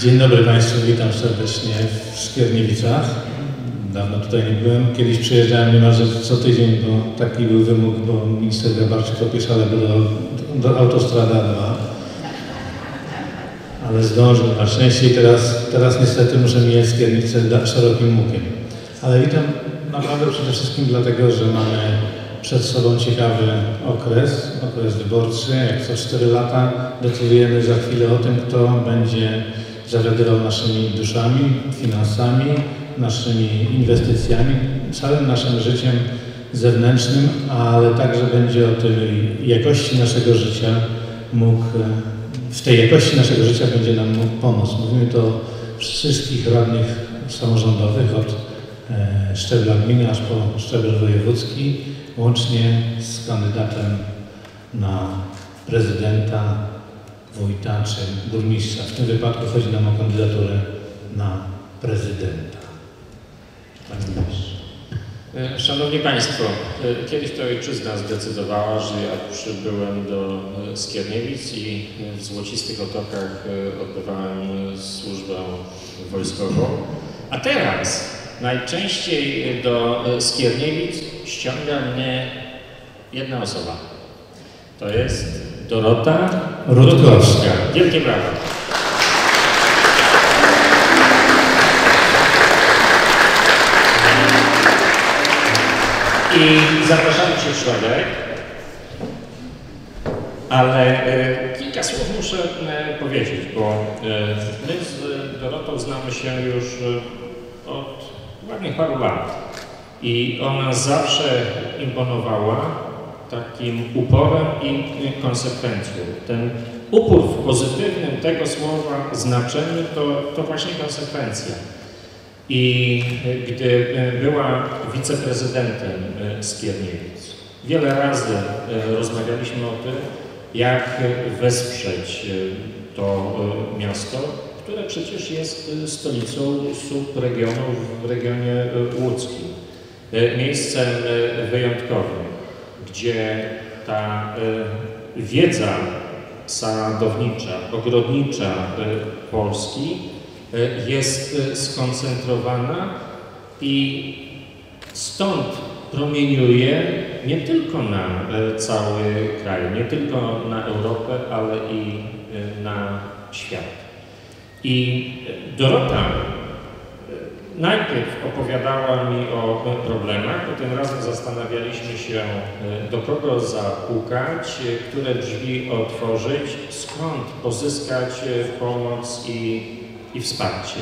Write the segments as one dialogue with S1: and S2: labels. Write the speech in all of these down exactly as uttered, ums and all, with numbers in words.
S1: Dzień dobry Państwu, witam serdecznie w Skierniewicach. Dawno tutaj nie byłem. Kiedyś przyjeżdżałem niemalże co tydzień, bo taki był wymóg, bo minister Grabarczyk opieszał do, do autostrada dwa. Ale zdążył na szczęście i teraz, teraz niestety muszę mijać Skierniewce szerokim łukiem. Ale witam naprawdę przede wszystkim dlatego, że mamy przed sobą ciekawy okres, okres wyborczy. Jak co cztery lata decydujemy za chwilę o tym, kto będzie zawiadywał naszymi duszami, finansami, naszymi inwestycjami, całym naszym życiem zewnętrznym, ale także będzie o tej jakości naszego życia mógł, w tej jakości naszego życia będzie nam mógł pomóc. Mówimy to o wszystkich radnych samorządowych, od szczebla gminy aż po szczebel wojewódzki, łącznie z kandydatem na prezydenta, wójta czy burmistrza. W tym wypadku chodzi nam o kandydaturę na prezydenta. Panie ministrze.
S2: Szanowni Państwo, kiedyś to ojczyzna zdecydowała, że ja przybyłem do Skierniewic i w Złocistych Otokach odbywałem służbę wojskową, a teraz najczęściej do Skierniewic ściąga mnie jedna osoba. To jest Dorota Rutkowska. Wielkie brawo. I zapraszamy Cię w środek, ale e, kilka słów muszę e, powiedzieć, bo e, my z Dorotą znamy się już e, od ładnych paru lat i ona zawsze imponowała takim uporem i konsekwencją. Ten upór w pozytywnym tego słowa znaczeniu to, to właśnie konsekwencja. I gdy była wiceprezydentem Skierniewic, wiele razy rozmawialiśmy o tym, jak wesprzeć to miasto, które przecież jest stolicą subregionu w regionie łódzkim. Miejscem wyjątkowym, gdzie ta wiedza sadownicza, ogrodnicza Polski jest skoncentrowana i stąd promieniuje nie tylko na cały kraj, nie tylko na Europę, ale i na świat. I Dorota najpierw opowiadała mi o problemach, potem razem zastanawialiśmy się, do kogo zapukać, które drzwi otworzyć, skąd pozyskać pomoc i, i wsparcie.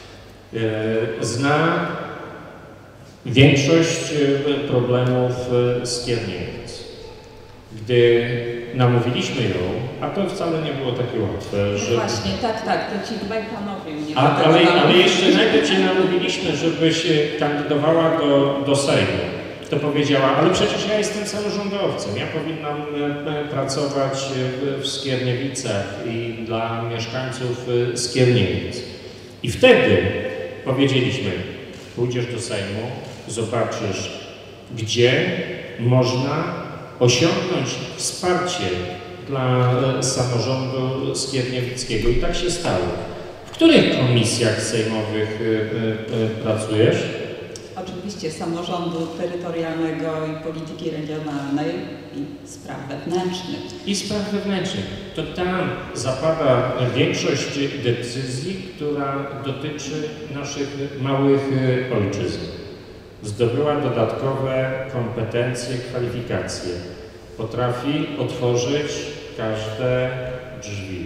S2: Zna większość problemów Skierniewic. Gdy namówiliśmy ją, a to wcale nie było takie łatwe, że...
S3: Właśnie, tak, tak, to ci dwaj panowie mnie
S2: a, ale, ale jeszcze najpierw Cię namówiliśmy, żebyś kandydowała do, do Sejmu. To powiedziała, ale przecież ja jestem samorządowcem, ja powinnam pracować w Skierniewicach i dla mieszkańców Skierniewic. I wtedy powiedzieliśmy, pójdziesz do Sejmu, zobaczysz, gdzie można osiągnąć wsparcie dla samorządu skierniewickiego. I tak się stało. W których komisjach sejmowych pracujesz?
S3: Oczywiście samorządu terytorialnego i polityki regionalnej i spraw wewnętrznych.
S2: I spraw wewnętrznych. To tam zapada większość decyzji, która dotyczy naszych małych ojczyzn. Zdobyła dodatkowe kompetencje, kwalifikacje. Potrafi otworzyć każde drzwi.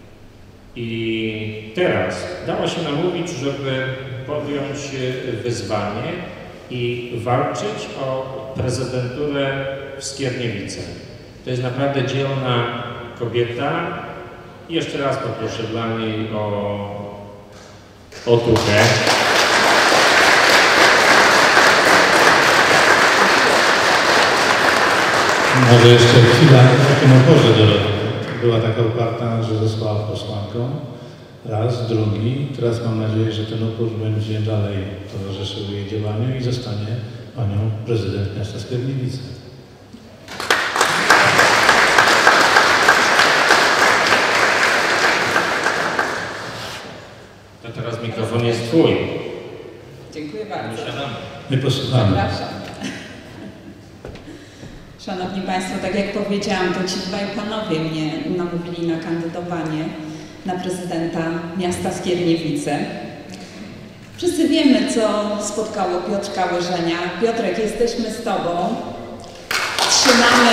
S2: I teraz dała się namówić, żeby podjąć wyzwanie i walczyć o prezydenturę w Skierniewicach. To jest naprawdę dzielna kobieta. I jeszcze raz poproszę dla niej o otuchę.
S1: Może jeszcze chwila w takim oporze Doroty. Była taka uparta, że została posłanką. Raz, drugi. Teraz mam nadzieję, że ten opór będzie dalej towarzyszył jej działaniu i zostanie panią prezydent miasta Skierniewice.
S2: A teraz mikrofon jest twój.
S3: Dziękuję bardzo.
S1: My posłuchamy.
S3: Zapraszam. Szanowni Państwo, tak jak powiedziałam, to ci dwaj panowie mnie namówili na kandydowanie na prezydenta miasta Skierniewice. Wszyscy wiemy, co spotkało Piotrka Łyżenia. Piotrek, jesteśmy z Tobą. Trzymamy...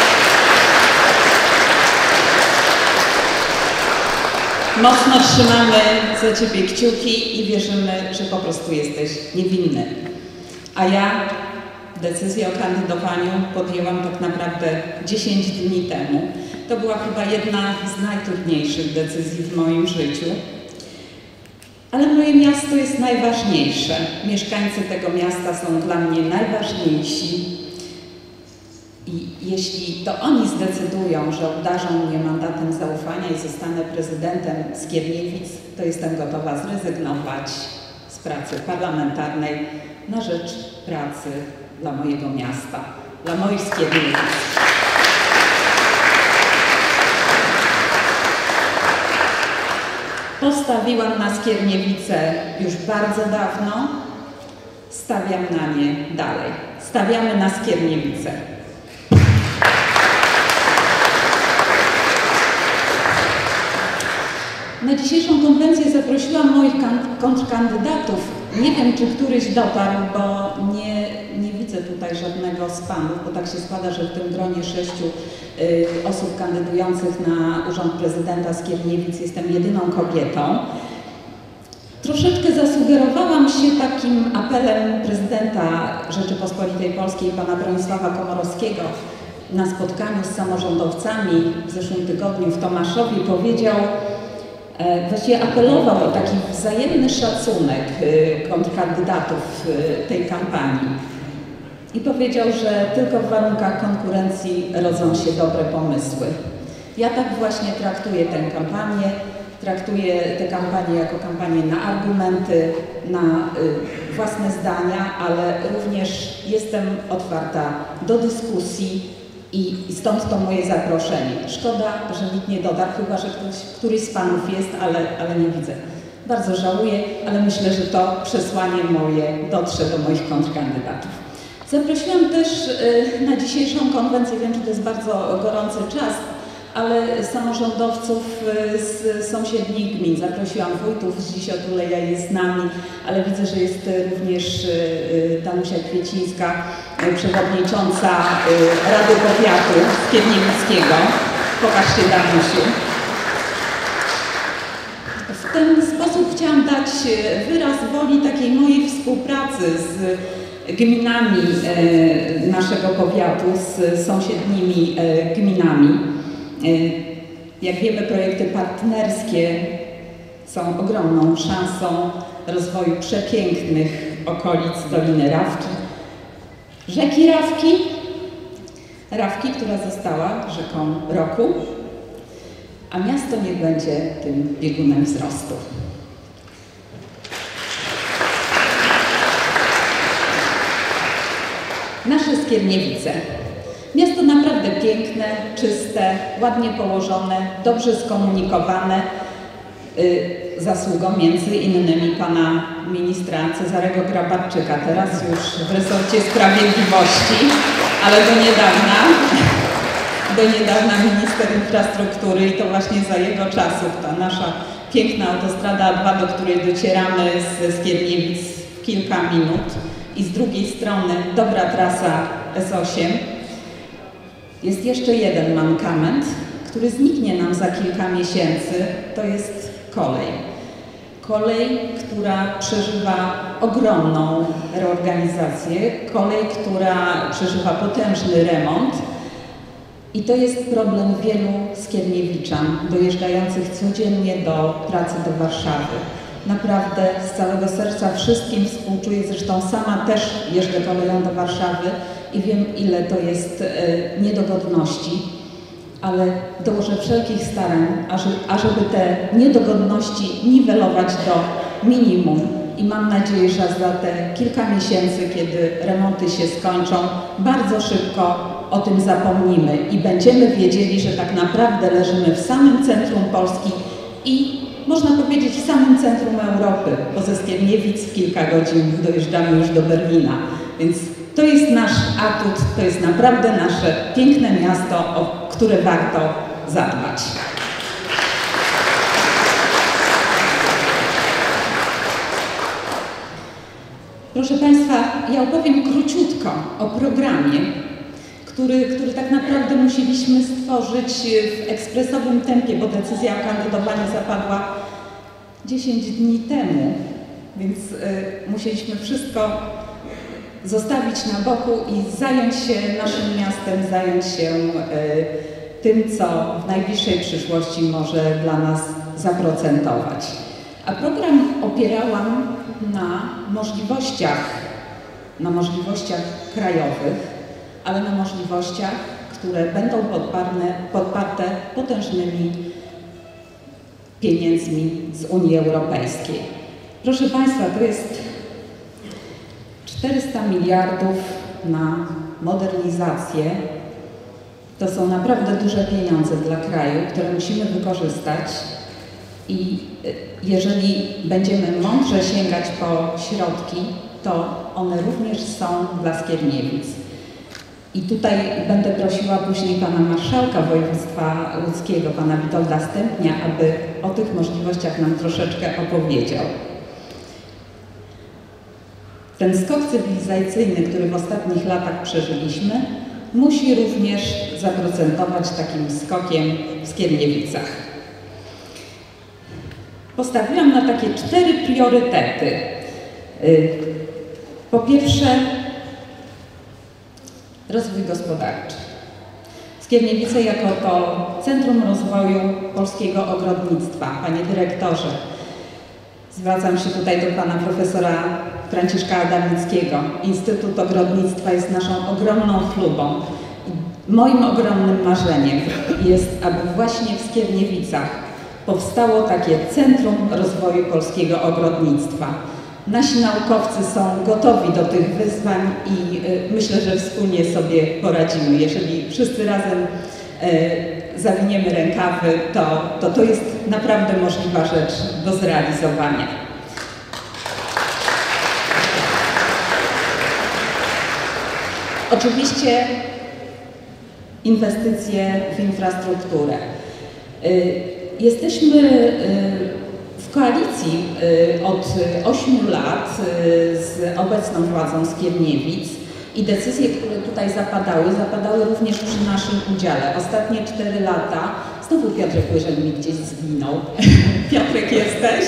S3: Mocno trzymamy za Ciebie kciuki i wierzymy, że po prostu jesteś niewinny. A ja decyzję o kandydowaniu podjęłam tak naprawdę dziesięć dni temu. To była chyba jedna z najtrudniejszych decyzji w moim życiu. Ale moje miasto jest najważniejsze. Mieszkańcy tego miasta są dla mnie najważniejsi. I jeśli to oni zdecydują, że obdarzą mnie mandatem zaufania i zostanę prezydentem Skierniewic, to jestem gotowa zrezygnować z pracy parlamentarnej na rzecz pracy dla mojego miasta, dla moich Skierniewic. Postawiłam na Skierniewice już bardzo dawno, stawiam na nie dalej. Stawiamy na Skierniewice. Na dzisiejszą konwencję zaprosiłam moich kontrkandydatów. Nie wiem, czy któryś dotarł, bo nie, nie widzę tutaj żadnego z panów, bo tak się składa, że w tym gronie sześciu y, osób kandydujących na urząd prezydenta Skierniewic jestem jedyną kobietą. Troszeczkę zasugerowałam się takim apelem prezydenta Rzeczypospolitej Polskiej, pana Bronisława Komorowskiego, na spotkaniu z samorządowcami w zeszłym tygodniu w Tomaszowie. Powiedział, właściwie apelował o taki wzajemny szacunek kontrkandydatów tej kampanii i powiedział, że tylko w warunkach konkurencji rodzą się dobre pomysły. Ja tak właśnie traktuję tę kampanię, traktuję tę kampanię jako kampanię na argumenty, na własne zdania, ale również jestem otwarta do dyskusji. I stąd to moje zaproszenie. Szkoda, że nikt nie dotarł, chyba że ktoś, któryś z panów jest, ale, ale nie widzę. Bardzo żałuję, ale myślę, że to przesłanie moje dotrze do moich kontrkandydatów. Zaprosiłam też na dzisiejszą konwencję, wiem, że to jest bardzo gorący czas, ale samorządowców z sąsiednich gmin. Zaprosiłam wójtów, dziś Otuleja jest z nami, ale widzę, że jest również Danusia Kwiecińska, przewodnicząca Rady Powiatu Skierniewickiego. Pokażcie, Danusiu. W ten sposób chciałam dać wyraz woli takiej mojej współpracy z gminami naszego powiatu, z sąsiednimi gminami. Jak wiemy, projekty partnerskie są ogromną szansą rozwoju przepięknych okolic Doliny Rawki, rzeki Rawki, Rawki, która została rzeką roku, a miasto niech będzie tym biegunem wzrostu. Nasze Skierniewice. Miasto naprawdę piękne, czyste, ładnie położone, dobrze skomunikowane, yy, zasługą między innymi pana ministra Cezarego Grabarczyka, teraz już w resorcie sprawiedliwości, ale do niedawna, do niedawna minister infrastruktury i to właśnie za jego czasów ta nasza piękna autostrada A dwa, do której docieramy ze Skierniewic w kilka minut i z drugiej strony dobra trasa S osiem. Jest jeszcze jeden mankament, który zniknie nam za kilka miesięcy, to jest kolej. Kolej, która przeżywa ogromną reorganizację, kolej, która przeżywa potężny remont i to jest problem wielu skierniewiczan dojeżdżających codziennie do pracy do Warszawy. Naprawdę z całego serca wszystkim współczuję, zresztą sama też jeżdżę koleją do Warszawy i wiem, ile to jest e, niedogodności, ale dołożę wszelkich starań, ażeby te niedogodności niwelować do minimum i mam nadzieję, że za te kilka miesięcy, kiedy remonty się skończą, bardzo szybko o tym zapomnimy i będziemy wiedzieli, że tak naprawdę leżymy w samym centrum Polski i można powiedzieć w samym centrum Europy, bo ze Skierniewic w kilka godzin dojeżdżamy już do Berlina. Więc to jest nasz atut, to jest naprawdę nasze piękne miasto, o które warto zadbać. Proszę Państwa, ja opowiem króciutko o programie, który, który tak naprawdę musieliśmy stworzyć w ekspresowym tempie, bo decyzja o kandydowaniu zapadła dziesięć dni temu, więc y, musieliśmy wszystko zostawić na boku i zająć się naszym miastem, zająć się y, tym, co w najbliższej przyszłości może dla nas zaprocentować. A program opierałam na możliwościach, na możliwościach krajowych, ale na możliwościach, które będą podparne, podparte potężnymi pieniędzmi z Unii Europejskiej. Proszę Państwa, to jest czterysta miliardów na modernizację. To są naprawdę duże pieniądze dla kraju, które musimy wykorzystać. I jeżeli będziemy mądrze sięgać po środki, to one również są dla Skierniewic. I tutaj będę prosiła później pana marszałka województwa łódzkiego, pana Witolda Stępnia, aby o tych możliwościach nam troszeczkę opowiedział. Ten skok cywilizacyjny, który w ostatnich latach przeżyliśmy, musi również zaprocentować takim skokiem w Skierniewicach. Postawiłam na takie cztery priorytety. Po pierwsze, rozwój gospodarczy. Skierniewice jako to Centrum Rozwoju Polskiego Ogrodnictwa. Panie dyrektorze, zwracam się tutaj do pana profesora Franciszka Adamickiego. Instytut Ogrodnictwa jest naszą ogromną chlubą. Moim ogromnym marzeniem jest, aby właśnie w Skierniewicach powstało takie Centrum Rozwoju Polskiego Ogrodnictwa. Nasi naukowcy są gotowi do tych wyzwań i y, myślę, że wspólnie sobie poradzimy. Jeżeli wszyscy razem y, zawiniemy rękawy, to, to to jest naprawdę możliwa rzecz do zrealizowania. Oczywiście inwestycje w infrastrukturę. Y, Jesteśmy w koalicji od ośmiu lat z obecną władzą Skierniewic i decyzje, które tutaj zapadały, zapadały również przy naszym udziale. Ostatnie cztery lata, znowu Piotrek Łyżel mi gdzieś zginął. Piotrek, jesteś?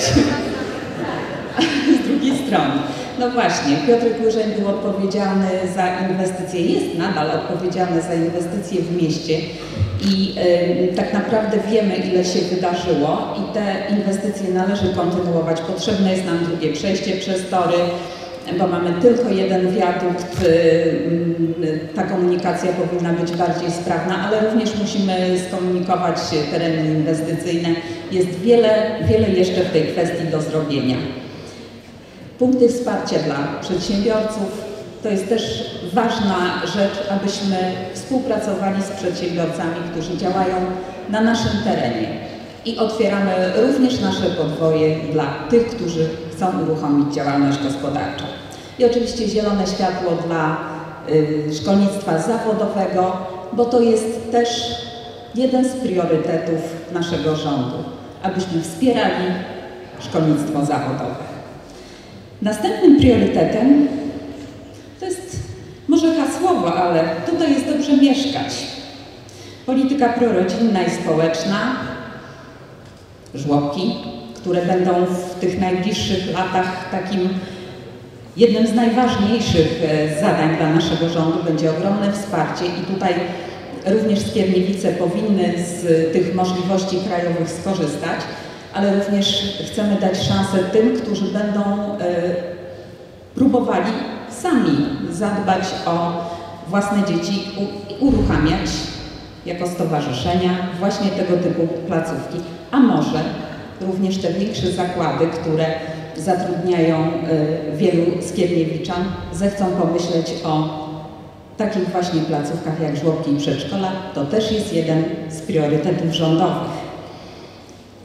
S3: Z drugiej strony. No właśnie, Piotrek Łyżel był odpowiedzialny za inwestycje, jest nadal odpowiedzialny za inwestycje w mieście i y, tak naprawdę wiemy, ile się wydarzyło i te inwestycje należy kontynuować. Potrzebne jest nam drugie przejście przez tory, bo mamy tylko jeden wiadukt, y, y, ta komunikacja powinna być bardziej sprawna, ale również musimy skomunikować tereny inwestycyjne. Jest wiele, wiele jeszcze w tej kwestii do zrobienia. Punkty wsparcia dla przedsiębiorców to jest też ważna rzecz, abyśmy współpracowali z przedsiębiorcami, którzy działają na naszym terenie i otwieramy również nasze podwoje dla tych, którzy chcą uruchomić działalność gospodarczą. I oczywiście zielone światło dla y, szkolnictwa zawodowego, bo to jest też jeden z priorytetów naszego rządu, abyśmy wspierali szkolnictwo zawodowe. Następnym priorytetem to jest może hasłowo, ale tutaj jest dobrze mieszkać. Polityka prorodzinna i społeczna, żłobki, które będą w tych najbliższych latach takim jednym z najważniejszych zadań dla naszego rządu, będzie ogromne wsparcie i tutaj również Skierniewice powinny z tych możliwości krajowych skorzystać, ale również chcemy dać szansę tym, którzy będą y, próbowali sami zadbać o własne dzieci i uruchamiać jako stowarzyszenia właśnie tego typu placówki, a może również te większe zakłady, które zatrudniają y, wielu Skierniewiczan, zechcą pomyśleć o takich właśnie placówkach jak żłobki i przedszkola. To też jest jeden z priorytetów rządowych.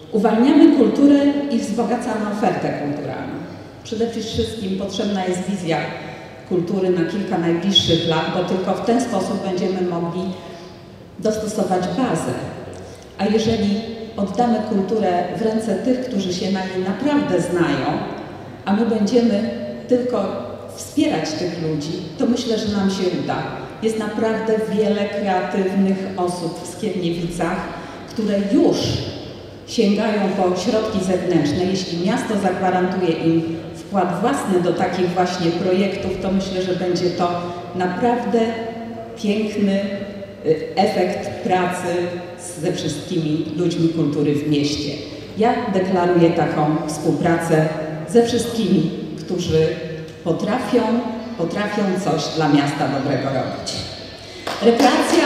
S3: Uwalniamy kulturę i wzbogacamy ofertę kulturalną. Przede wszystkim potrzebna jest wizja kultury na kilka najbliższych lat, bo tylko w ten sposób będziemy mogli dostosować bazę. A jeżeli oddamy kulturę w ręce tych, którzy się na niej naprawdę znają, a my będziemy tylko wspierać tych ludzi, to myślę, że nam się uda. Jest naprawdę wiele kreatywnych osób w Skierniewicach, które już sięgają po środki zewnętrzne. Jeśli miasto zagwarantuje im wkład własny do takich właśnie projektów, to myślę, że będzie to naprawdę piękny efekt pracy ze wszystkimi ludźmi kultury w mieście. Ja deklaruję taką współpracę ze wszystkimi, którzy potrafią, potrafią coś dla miasta dobrego robić. Rekreacja.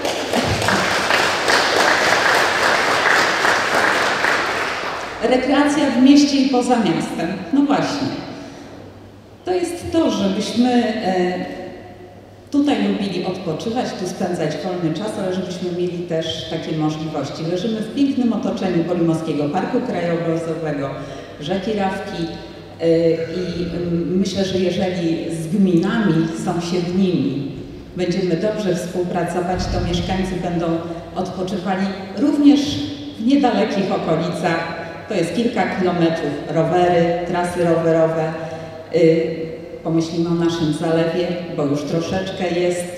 S3: Rekreacja w mieście i poza miastem. No właśnie. To jest to, żebyśmy e, tutaj lubili odpoczywać, tu spędzać wolny czas, ale żebyśmy mieli też takie możliwości. Leżymy w pięknym otoczeniu Polimowskiego Parku Krajobrazowego, rzeki Rawki e, i e, myślę, że jeżeli z gminami sąsiednimi będziemy dobrze współpracować, to mieszkańcy będą odpoczywali również w niedalekich okolicach. To jest kilka kilometrów, rowery, trasy rowerowe. Yy, pomyślimy o naszym zalewie, bo już troszeczkę jest,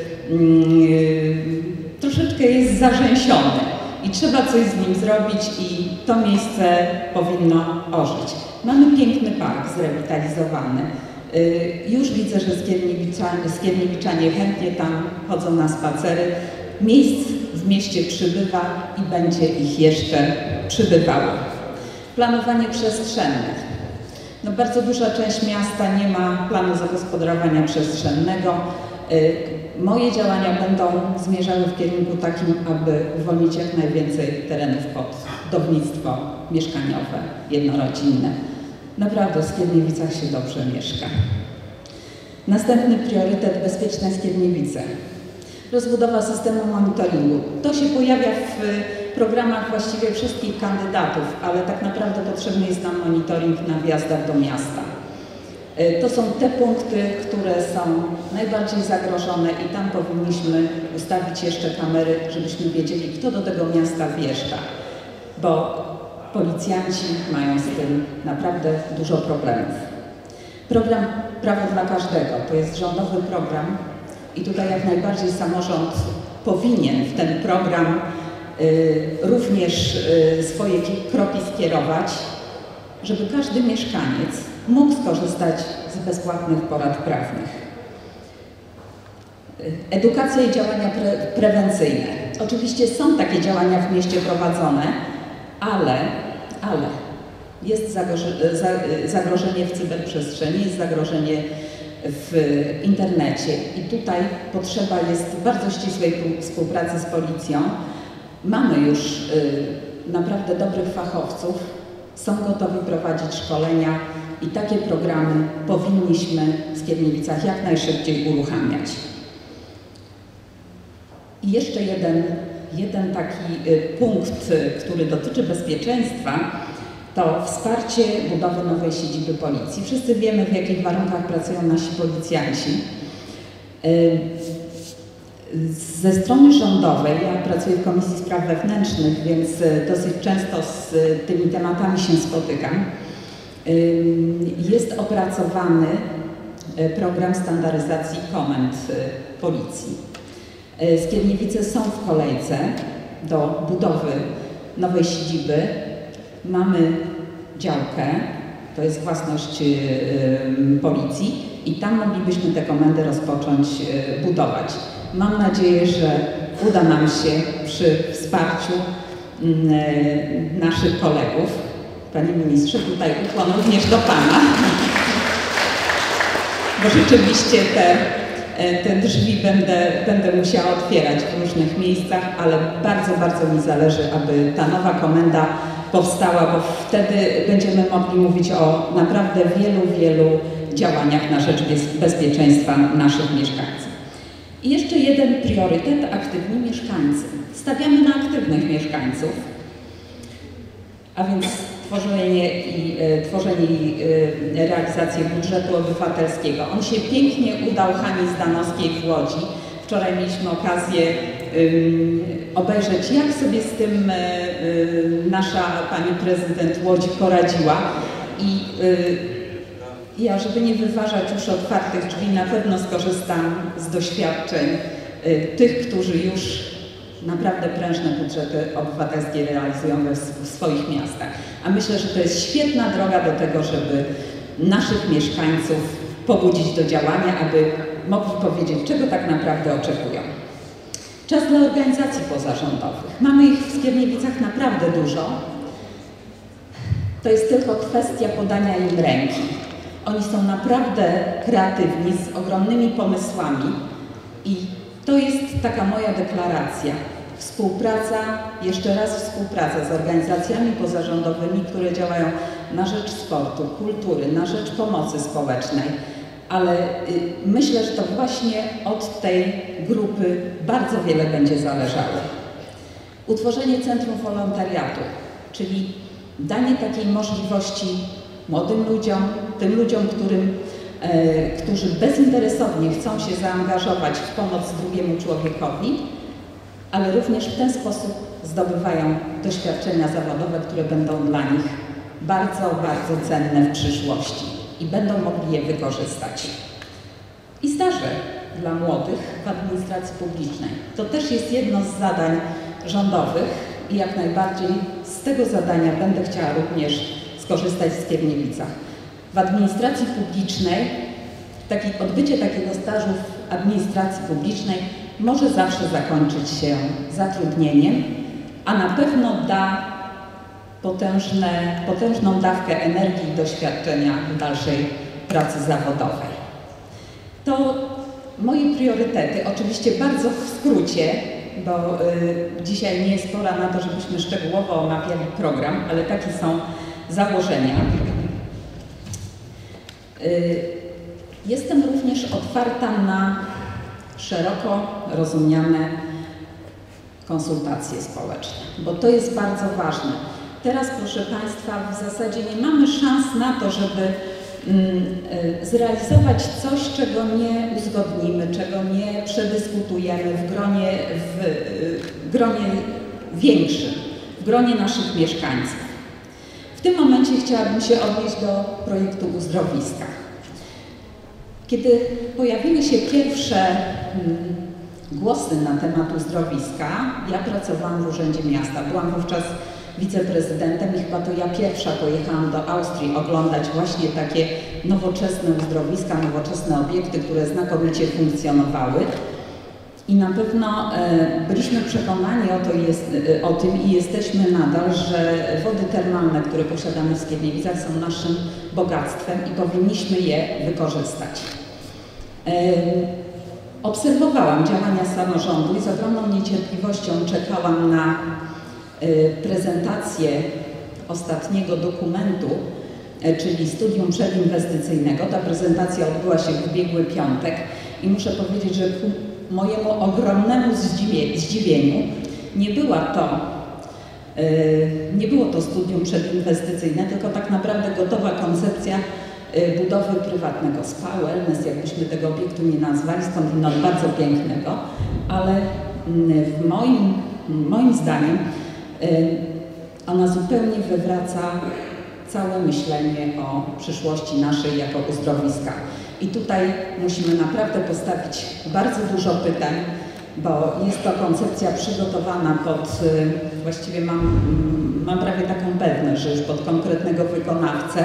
S3: yy, troszeczkę jest zarzęsiony i trzeba coś z nim zrobić i to miejsce powinno ożyć. Mamy piękny park zrewitalizowany. Yy, już widzę, że Skierniewiczanie, Skierniewiczanie chętnie tam chodzą na spacery. Miejsc w mieście przybywa i będzie ich jeszcze przybywało. Planowanie przestrzenne. No bardzo duża część miasta nie ma planu zagospodarowania przestrzennego. Moje działania będą zmierzały w kierunku takim, aby uwolnić jak najwięcej terenów pod budownictwo mieszkaniowe, jednorodzinne. Naprawdę w Skierniewicach się dobrze mieszka. Następny priorytet: bezpieczne Skierniewice. Rozbudowa systemu monitoringu. To się pojawia w programach właściwie wszystkich kandydatów, ale tak naprawdę potrzebny jest nam monitoring na wjazdach do miasta. To są te punkty, które są najbardziej zagrożone i tam powinniśmy ustawić jeszcze kamery, żebyśmy wiedzieli, kto do tego miasta wjeżdża, bo policjanci mają z tym naprawdę dużo problemów. Program Prawo dla Każdego to jest rządowy program i tutaj jak najbardziej samorząd powinien w ten program y, również y, swoje kroki skierować, żeby każdy mieszkaniec mógł skorzystać z bezpłatnych porad prawnych. Edukacja i działania pre prewencyjne. Oczywiście są takie działania w mieście prowadzone, ale, ale jest zagrożenie w cyberprzestrzeni, jest zagrożenie w internecie i tutaj potrzeba jest bardzo ścisłej współpracy z policją. Mamy już y, naprawdę dobrych fachowców, są gotowi prowadzić szkolenia i takie programy powinniśmy w Skierniewicach jak najszybciej uruchamiać. I jeszcze jeden, jeden taki y, punkt, y, który dotyczy bezpieczeństwa, to wsparcie budowy nowej siedziby policji. Wszyscy wiemy, w jakich warunkach pracują nasi policjanci. Ze strony rządowej, ja pracuję w Komisji Spraw Wewnętrznych, więc dosyć często z tymi tematami się spotykam. Jest opracowany program standaryzacji komend policji. Skierniewice są w kolejce do budowy nowej siedziby. Mamy działkę, to jest własność y, y, policji i tam moglibyśmy te komendy rozpocząć y, budować. Mam nadzieję, że uda nam się przy wsparciu y, naszych kolegów. Panie Ministrze, tutaj ukłon również do Pana, bo rzeczywiście te, te drzwi będę, będę musiała otwierać w różnych miejscach, ale bardzo, bardzo mi zależy, aby ta nowa komenda powstała, bo wtedy będziemy mogli mówić o naprawdę wielu, wielu działaniach na rzecz bezpieczeństwa naszych mieszkańców. I jeszcze jeden priorytet: aktywni mieszkańcy. Stawiamy na aktywnych mieszkańców. a więc tworzenie i, tworzenie i realizację budżetu obywatelskiego. On się pięknie udał Hani Zdanowskiej w Łodzi. Wczoraj mieliśmy okazję um, obejrzeć, jak sobie z tym um, nasza pani prezydent Łodzi poradziła. I um, ja, żeby nie wyważać już otwartych drzwi, na pewno skorzystam z doświadczeń um, tych, którzy już naprawdę prężne budżety obywatelskie realizują we, w swoich miastach. A myślę, że to jest świetna droga do tego, żeby naszych mieszkańców pobudzić do działania, aby mogli powiedzieć, czego tak naprawdę oczekują. Czas dla organizacji pozarządowych. Mamy ich w Skierniewicach naprawdę dużo. To jest tylko kwestia podania im ręki. Oni są naprawdę kreatywni, z ogromnymi pomysłami i to jest taka moja deklaracja. Współpraca, jeszcze raz współpraca z organizacjami pozarządowymi, które działają na rzecz sportu, kultury, na rzecz pomocy społecznej. Ale y, myślę, że to właśnie od tej grupy bardzo wiele będzie zależało. Utworzenie Centrum Wolontariatu, czyli danie takiej możliwości młodym ludziom, tym ludziom, którym E, którzy bezinteresownie chcą się zaangażować w pomoc drugiemu człowiekowi, ale również w ten sposób zdobywają doświadczenia zawodowe, które będą dla nich bardzo, bardzo cenne w przyszłości i będą mogli je wykorzystać. I staże dla młodych w administracji publicznej. To też jest jedno z zadań rządowych i jak najbardziej z tego zadania będę chciała również skorzystać w Skierniewicach. W administracji publicznej taki, odbycie takiego stażu w administracji publicznej może zawsze zakończyć się zatrudnieniem, a na pewno da potężne, potężną dawkę energii i doświadczenia w dalszej pracy zawodowej. To moje priorytety, oczywiście bardzo w skrócie, bo y, dzisiaj nie jest pora na to, żebyśmy szczegółowo omawiali program, ale takie są założenia. Jestem również otwarta na szeroko rozumiane konsultacje społeczne, bo to jest bardzo ważne. Teraz, proszę Państwa, w zasadzie nie mamy szans na to, żeby zrealizować coś, czego nie uzgodnimy, czego nie przedyskutujemy w gronie, w gronie większym, w gronie naszych mieszkańców. W tym momencie chciałabym się odnieść do projektu uzdrowiska. Kiedy pojawiły się pierwsze hmm, głosy na temat uzdrowiska, ja pracowałam w Urzędzie Miasta. Byłam wówczas wiceprezydentem i chyba to ja pierwsza pojechałam do Austrii oglądać właśnie takie nowoczesne uzdrowiska, nowoczesne obiekty, które znakomicie funkcjonowały. I na pewno e, byliśmy przekonani o, to jest, e, o tym i jesteśmy nadal, że wody termalne, które posiadamy w Skierniewicach, są naszym bogactwem i powinniśmy je wykorzystać. E, obserwowałam działania samorządu i z ogromną niecierpliwością czekałam na e, prezentację ostatniego dokumentu, e, czyli studium przedinwestycyjnego. Ta prezentacja odbyła się w ubiegły piątek i muszę powiedzieć, że mojemu ogromnemu zdziwieniu nie była to, nie było to studium przedinwestycyjne, tylko tak naprawdę gotowa koncepcja budowy prywatnego spa, wellness, jakbyśmy tego obiektu nie nazwali, skądinąd bardzo pięknego, ale w moim, moim zdaniem ona zupełnie wywraca całe myślenie o przyszłości naszej jako uzdrowiska. I tutaj musimy naprawdę postawić bardzo dużo pytań, bo jest to koncepcja przygotowana pod, właściwie mam, mam prawie taką pewność, że już pod konkretnego wykonawcę.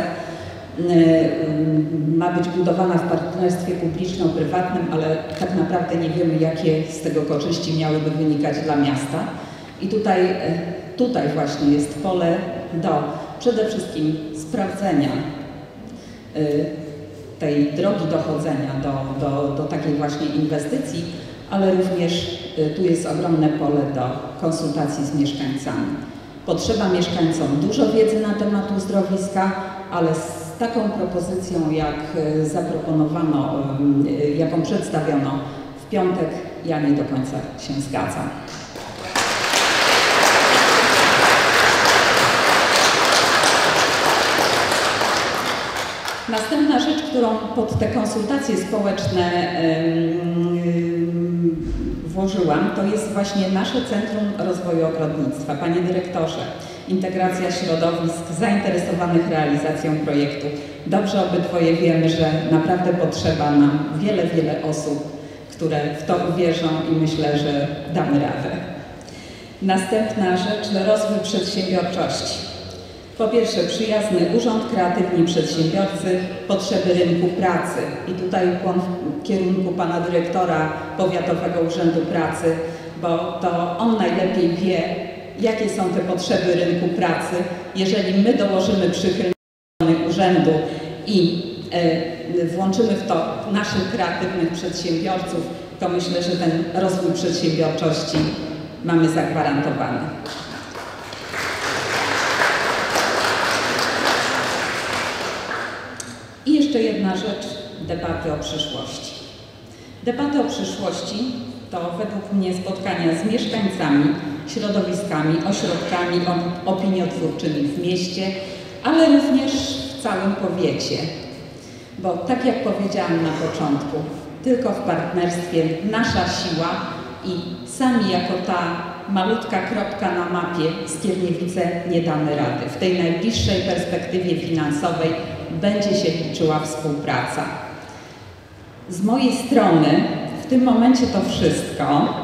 S3: Ma być budowana w partnerstwie publiczno-prywatnym, ale tak naprawdę nie wiemy, jakie z tego korzyści miałyby wynikać dla miasta. I tutaj, tutaj właśnie jest pole do przede wszystkim sprawdzenia tej drogi dochodzenia do, do, do takiej właśnie inwestycji, ale również tu jest ogromne pole do konsultacji z mieszkańcami. Potrzeba mieszkańcom dużo wiedzy na temat uzdrowiska, ale z taką propozycją, jak zaproponowano, jaką przedstawiono w piątek, ja nie do końca się zgadzam. Następna rzecz, którą pod te konsultacje społeczne yy, włożyłam, to jest właśnie nasze Centrum Rozwoju Ogrodnictwa. Panie Dyrektorze, integracja środowisk zainteresowanych realizacją projektu. Dobrze obydwoje wiemy, że naprawdę potrzeba nam wiele, wiele osób, które w to uwierzą i myślę, że damy radę. Następna rzecz, rozwój przedsiębiorczości. Po pierwsze, przyjazny urząd, kreatywni przedsiębiorcy, potrzeby rynku pracy. I tutaj ukłon w kierunku pana dyrektora Powiatowego Urzędu Pracy, bo to on najlepiej wie, jakie są te potrzeby rynku pracy. Jeżeli my dołożymy przychylność urzędu i e, włączymy w to naszych kreatywnych przedsiębiorców, to myślę, że ten rozwój przedsiębiorczości mamy zagwarantowany. I jeszcze jedna rzecz, debaty o przyszłości. Debaty o przyszłości to według mnie spotkania z mieszkańcami, środowiskami, ośrodkami opiniotwórczymi w mieście, ale również w całym powiecie. Bo tak jak powiedziałam na początku, tylko w partnerstwie nasza siła i sami jako ta malutka kropka na mapie Skierniewice nie damy rady. W tej najbliższej perspektywie finansowej będzie się liczyła współpraca. Z mojej strony w tym momencie to wszystko.